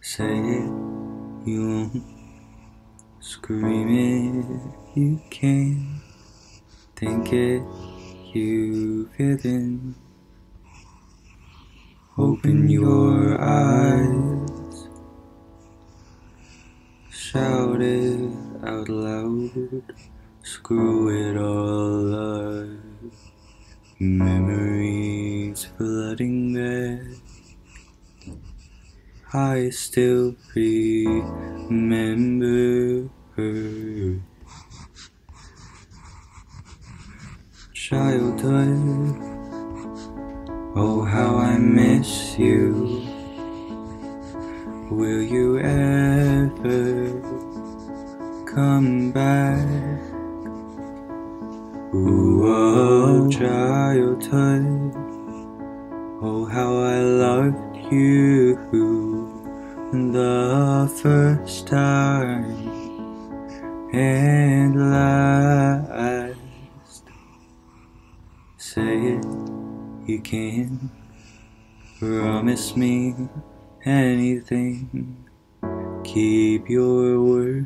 Say it, you won't. Scream it, you can. Think it, you feel it. Open your eyes. Shout it out loud. Screw it all up. Memories flooding back. I still remember childhood. Oh, how I miss you. Will you ever come back? Ooh, oh, childhood. Oh, how I loved you the first time and last. Say it, you can. Promise me anything. Keep your word.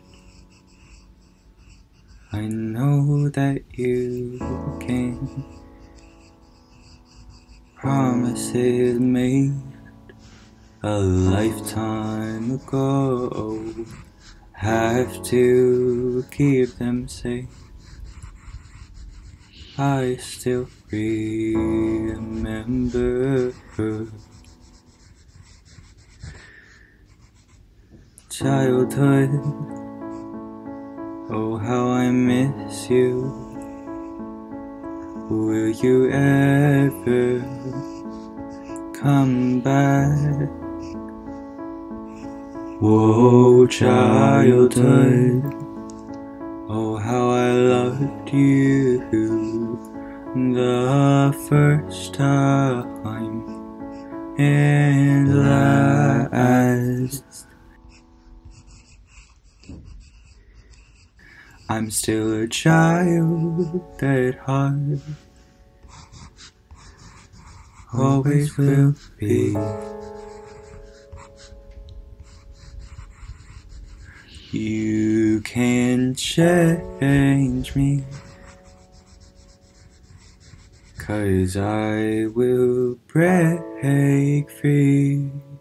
I know that you can. Promises made a lifetime ago. Have to keep them safe. I still remember childhood. Oh, how I miss you. Will you ever come back? Whoa, childhood. Oh, how I loved you the first time and last. I'm still a child at heart. Always will be. You can't change me, 'cause I will break free.